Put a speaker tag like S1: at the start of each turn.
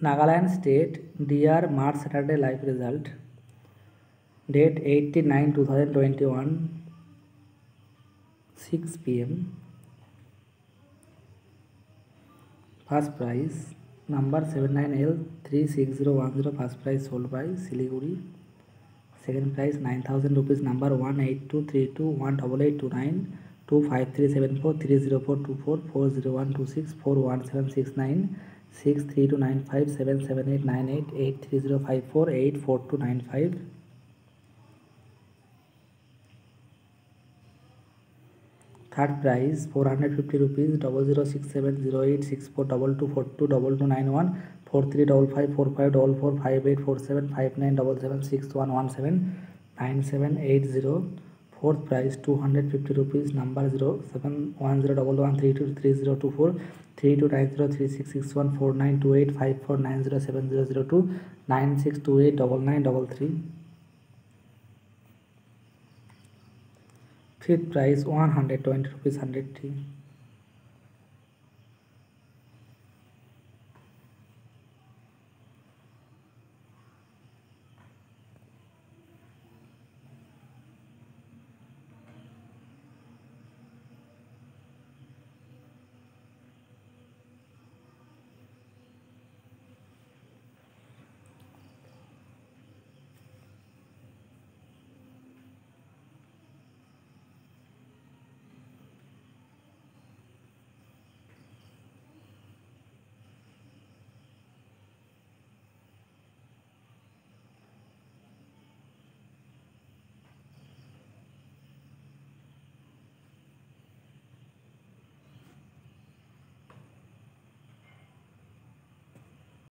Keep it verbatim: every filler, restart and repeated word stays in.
S1: Nagaland State Deer March Saturday live result. Date eighteen nine twenty twenty-one, six p m First prize number seven nine L three six zero one zero. First prize sold by Siliguri. Second prize nine thousand rupees number one eight two three two one eight eight two nine two five three seven four three zero four two four four zero one two six four one seven six nine six three two nine five seven seven eight nine eight eight three zero five four eight four two nine five. Third prize four hundred fifty rupees double zero six seven zero eight six four double two four two double two nine one four three double five four five double four five eight four seven five nine double seven six one one seven nine seven eight zero. Fourth prize two hundred fifty rupees number zero seven one zero double one three two three zero two four three two nine zero three six six one four nine two eight five four nine zero seven zero zero two nine six two eight double nine double three. Fifth prize one hundred twenty rupees one hundred three.